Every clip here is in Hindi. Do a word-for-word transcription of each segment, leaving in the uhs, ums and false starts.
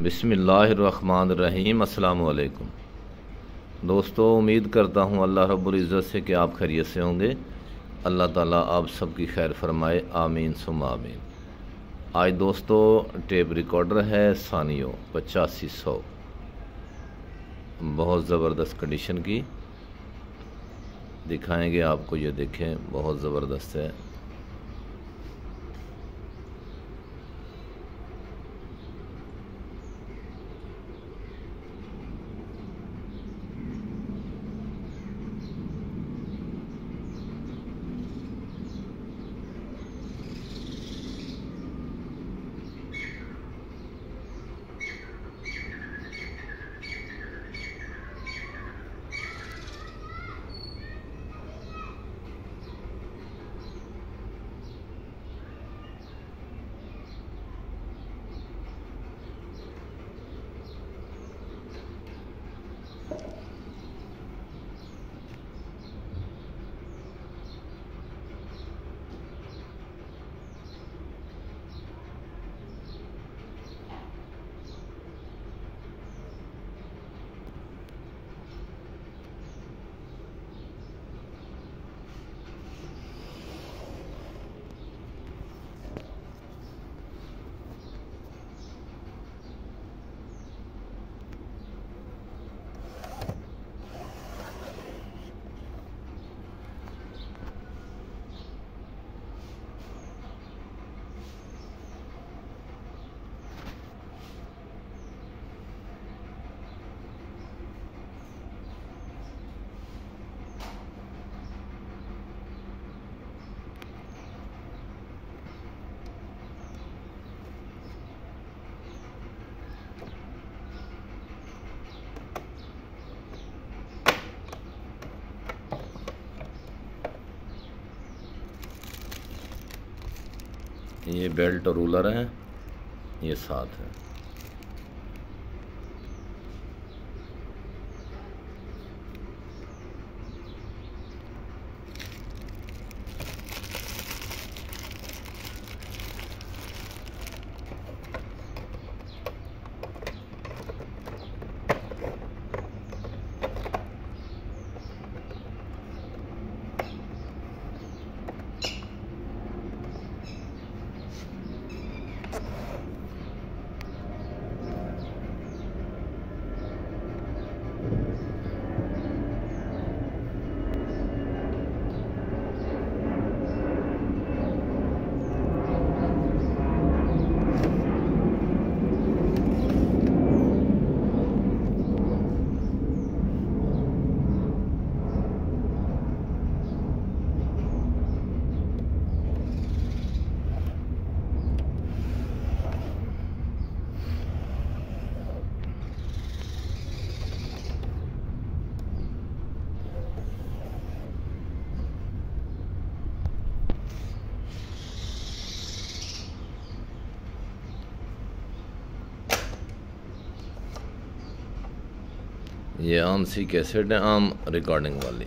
बिस्मिल्लाहिर्रहमानिर्रहीम। अस्सलामु अलैकुम दोस्तों, उम्मीद करता हूँ अल्लाह रब्बुल इज़्ज़त से कि आप खैरियत से होंगे। अल्लाह ताला आप सबकी खैर फरमाए, आमीन सुम्मा आमीन। आज दोस्तों टेप रिकॉर्डर है सानियो पचासी सौ, बहुत ज़बरदस्त कंडीशन की दिखाएंगे आपको। ये देखें, बहुत ज़बरदस्त है। ये बेल्ट और रूलर है, ये साथ है। ये आम सी कैसेट है, आम रिकॉर्डिंग वाली।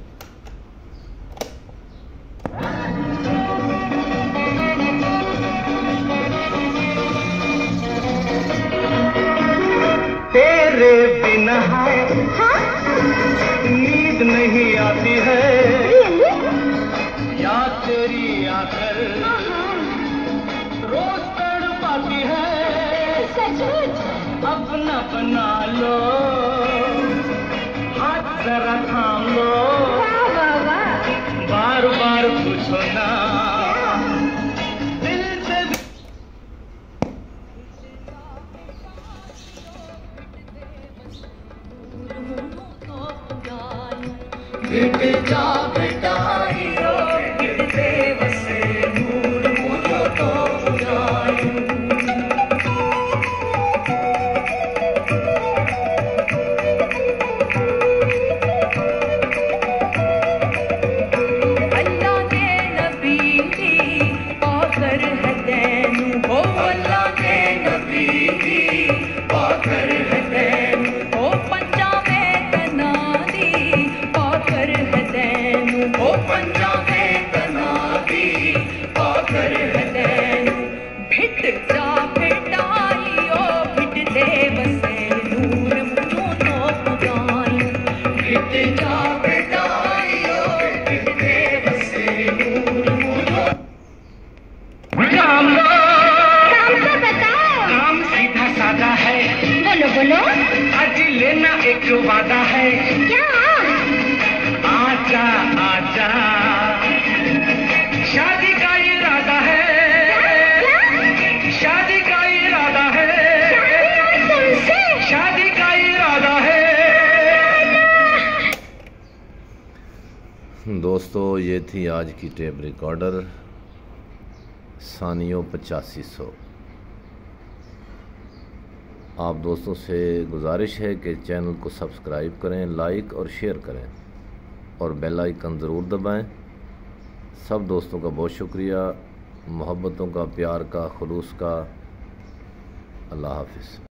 तेरे बिना है नींद नहीं आती है, याद तेरी आकर रोज तड़पाती है। अपना बना लो, जरा थाम लो, बार बार पूछो ना दिल से। गिट जा बेटा बसे नूर मुझो तो बुझाई। Oh बोलो। आज लेना एक वादा है। क्या? आजा आजा, शादी का इरादा है। क्या? शादी का इरादा है। तुमसे? शादी का इरादा है। दोस्तों ये थी आज की टेप रिकॉर्डर सानियो पचासी सौ। आप दोस्तों से गुजारिश है कि चैनल को सब्सक्राइब करें, लाइक और शेयर करें और बेल आइकन ज़रूर दबाएं। सब दोस्तों का बहुत शुक्रिया, मोहब्बतों का, प्यार का, खुलूस का। अल्लाह हाफिज़।